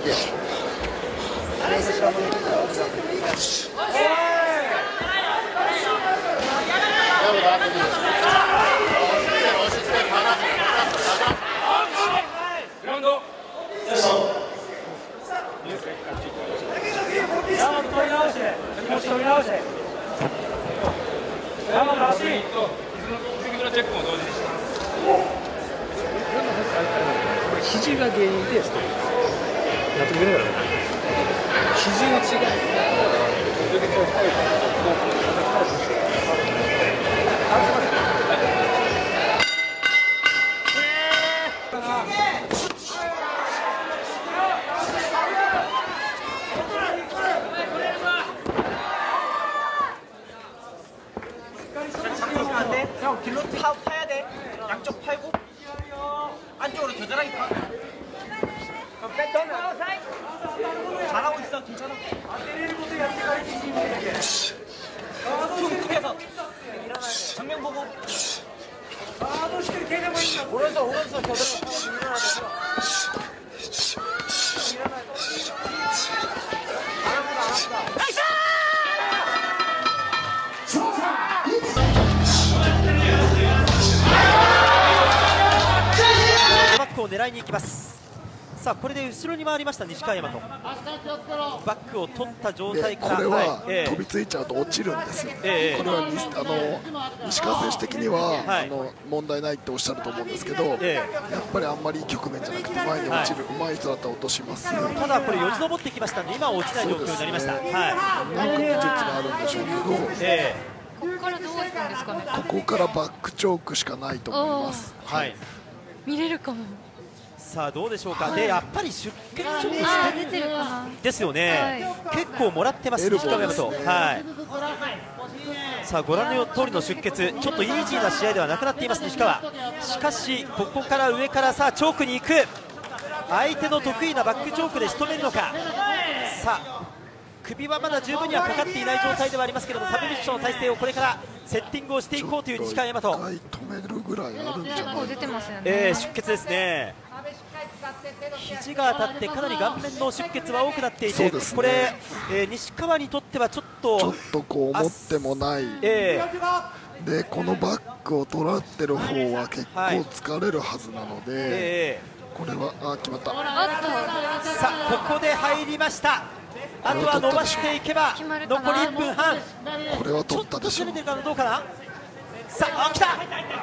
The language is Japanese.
肘が原因でストップ。納得いくからね。肘の違い。 길로 파야 돼. 양쪽 팔고 안쪽으로 겨드랑이 파. 잘하고 있어. 괜찮아. 툭 툭해서 정면 보고. 오른손 겨드랑이 파고 일어나야 돼. 나이스! バックを狙いに行きます。さあこれで後ろに回りました西川大和。バックを取った状態からこれは飛びついちゃうと落ちるんですよ。これは西川選手的には問題ないっておっしゃると思うんですけど、やっぱりあんまりいい局面じゃなくて前に落ちる上手い人だったら落とします。 ただこれよじ登ってきましたんで今は落ちない状況になりました。 なんか技術があるんでしょうけど、 ここからどういくんですかね。 ここからバックチョークしかないと思います。 見れるかも。 さあどうでしょうか。でやっぱり出血ちょっと出てるかなですよね。結構もらってます西川大和。さあご覧の通りの出血、ちょっとイージーな試合ではなくなっています西川。しかしここから上からさあチョークに行く。相手の得意なバックチョークで仕留めるのか。さあ首はまだ十分にはかかっていない状態ではありますけれども、サブミッションの体勢をこれからセッティングをしていこうという西川大和。 止めるぐらいあるんじゃない。 出てますよね。 出血ですね。肘が当たってかなり顔面の出血は多くなっていて、これ、西川にとってはちょっとこう思ってもない、でこのバックを取られてる方は結構疲れるはずなので、これは決まった。さあここで入りました。あとは伸ばしていけば残り1分半。 これは取ったでしょう。 ちょっと攻めてるかなどうかな。さあ来た。